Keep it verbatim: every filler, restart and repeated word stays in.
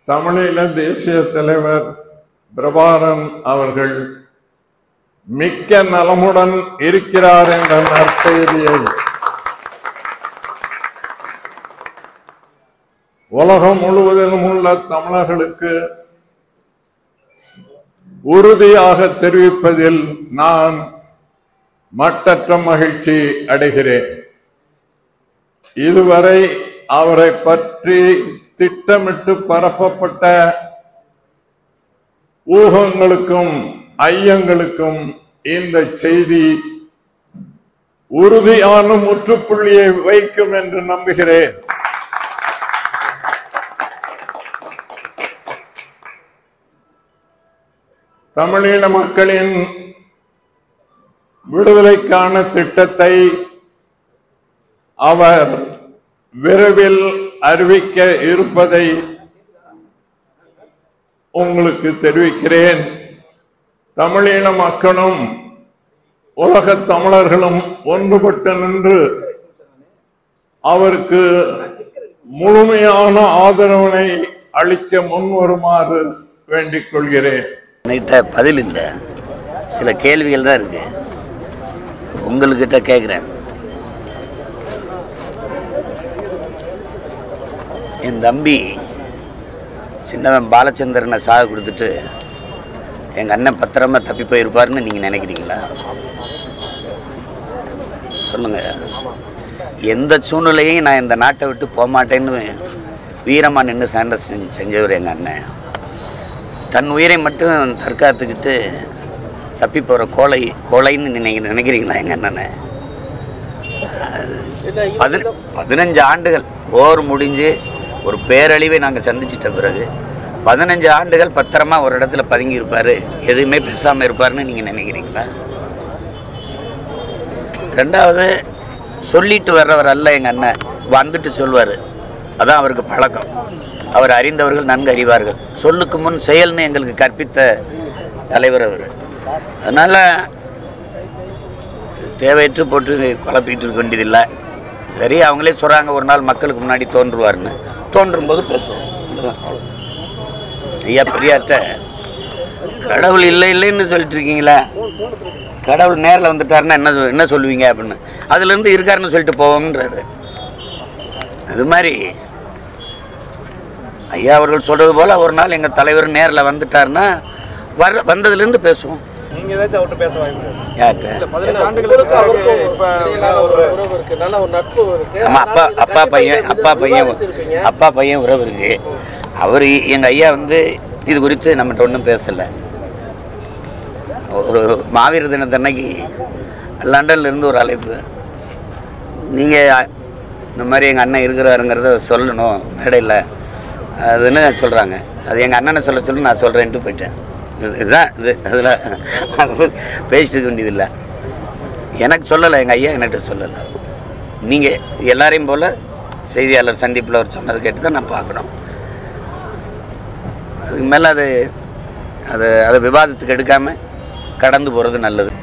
தமிழீழ தேசிய தலைவர் பிரபாகரன் அவர்கள் மிக்க நலமுடன் இருக்கிறார் என்ற நற்செய்தியை உலகம் முழுவதிலும் உள்ள தமிழர்களுக்கு உறுதியாக தெரிவிப்பதில் நான் மட்டற்ற மகிழ்ச்சி அடைகிறேன். இதுவரை அவரை பற்றி திட்டமிட்டு பரப்பப்பட்ட ஊகங்களுக்கும் ஐயங்களுக்கும் இந்த செய்தி உறுதியான முற்றுப்புள்ளியை வைக்கும் என்று நம்புகிறேன். தமிழீழ மக்களின் விடுதலைக்கான திட்டத்தை அவர் விரைவில் அறிவிக்க இருப்பதை உங்களுக்கு தெரிவிக்கிறேன். தமிழீழ மக்களும் உலக தமிழர்களும் ஒன்றுபட்டு நின்று அவருக்கு முழுமையான ஆதரவினை அளிக்க முன்வருமாறு வேண்டிக் கொள்கிறேன். பதில் இல்லை, சில கேள்விகள் தான் இருக்கு, உங்கள்கிட்ட கேட்குறேன். என் தம்பி சின்னவன் பாலச்சந்திரனை சாக கொடுத்துட்டு எங்கள் அண்ணன் பத்திரமா தப்பி போயிருப்பாருன்னு நீங்கள் நினைக்கிறீங்களா? சொல்லுங்கள். எந்த சூழ்நிலையும் நான் இந்த நாட்டை விட்டு போக மாட்டேன்னு வீரமாக நின்று சண்டை செஞ்சு செஞ்சவர் எங்கள் அண்ணன். தன் உயிரை மட்டும் தற்காத்துக்கிட்டு தப்பி போகிற கோலை கோலைன்னு நீங்கள் நினைக்கிறீங்களா எங்கள் அண்ணனை? பதி பதினஞ்சு ஆண்டுகள் போர் முடிஞ்சு ஒரு பேரழிவை நாங்கள் சந்திச்சிட்ட பிறகு பதினஞ்சு ஆண்டுகள் பத்திரமா ஒரு இடத்துல பதுங்கி இருப்பார், எதுவுமே பேசாமல் இருப்பார்னு நீங்கள் நினைக்கிறீங்களா? ரெண்டாவது, சொல்லிட்டு வர்றவர் அல்ல எங்கள் அண்ணன், வந்துட்டு சொல்வார். அதான் அவருக்கு பழக்கம். அவர் அறிந்தவர்கள் நன்கு அறிவார்கள். சொல்லுக்கு முன் செயல்னு எங்களுக்கு கற்பித்த தலைவர் அவர். அதனால் தேவையற்று போட்டு குழப்பிட்டு இருக்க வேண்டியதில்லை. சரி, அவங்களே சொல்கிறாங்க ஒரு நாள் மக்களுக்கு முன்னாடி தோன்றுவார்னு. தோன்றும் போது பேசுவோம். ஐயா பெரியார்ட்ட கடவுள் இல்லை இல்லைன்னு சொல்லிட்டு இருக்கீங்களா? கடவுள் நேரில் வந்துட்டாருன்னா என்ன என்ன சொல்லுவீங்க அப்படின்னு. அதுலேருந்து இருக்காருன்னு சொல்லிட்டு போவோம்ன்றாரு. அது மாதிரி ஐயா அவர்கள் சொல்கிறது போல் ஒரு நாள் எங்கள் தலைவர் நேரில் வந்துட்டாருன்னா வர வந்ததுலேருந்து பேசுவோம். நீங்க ஏதாச்சும் அவர்கிட்ட பேச வாய்ப்பு அப்பா அப்பா பையன் அப்பா பையன் அப்பா பையன் உறவு இருக்கு. அவர் எங்கள் ஐயா வந்து இது குறித்து நம்மகிட்ட ஒன்றும் பேசலை. ஒரு மாவீர தினத்தன்னைக்கு லண்டன்லேருந்து ஒரு அழைப்பு, நீங்கள் இந்த மாதிரி எங்கள் அண்ணன் இருக்கிறாருங்கிறத சொல்லணும் மேடையில் அதுன்னு சொல்கிறாங்க. அது எங்கள் அண்ணனை சொல்ல சொல்லி நான் சொல்கிறேன்ட்டு போயிட்டேன். இதுதான் இது. அதில் பேசிட்டு இருக்க வேண்டியதில்லை. எனக்கு சொல்லலை, எங்கள் ஐயா என்கிட்ட சொல்லலை. நீங்கள் எல்லாரையும் போல் செய்தியாளர் சந்திப்பில் அவர் சொன்னது கேட்டு தான் நான் பார்க்கணும். அதுக்கு மேலே அது அது அதை விவாதத்துக்கு எடுக்காமல் கடந்து போகிறது நல்லது.